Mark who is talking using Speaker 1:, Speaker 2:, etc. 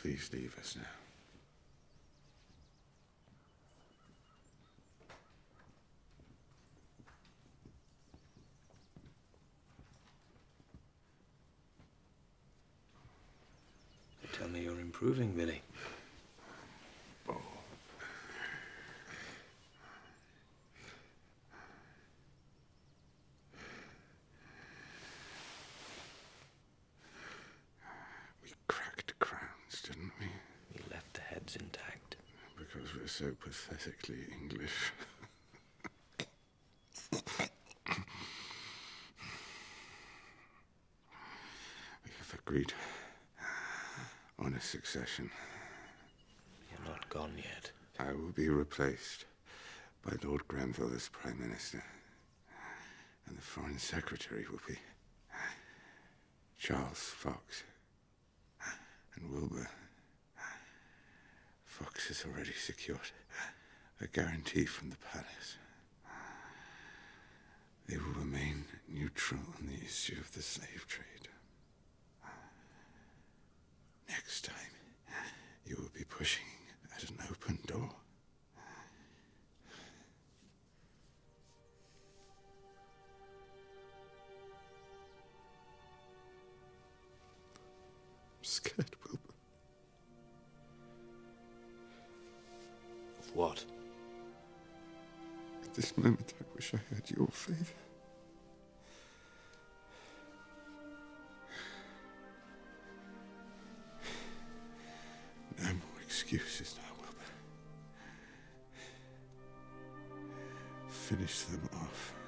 Speaker 1: Please leave us now.
Speaker 2: They tell me you're improving, Billy.
Speaker 1: Oh. We cracked crowns, didn't we?
Speaker 2: We left the heads intact.
Speaker 1: Because we're so pathetically English. We have agreed on a succession.
Speaker 2: You're not gone yet.
Speaker 1: I will be replaced by Lord Granville as Prime Minister. And the Foreign Secretary will be Charles Fox. And Wilbur. Fox has already secured a guarantee from the palace. They will remain neutral on the issue of the slave trade. Next time, you will be pushing at an open door. I'm scared, Wilbur.
Speaker 2: Of what?
Speaker 1: At this moment, I wish I had your favor. No more excuses now, Wilbur. Finish them off.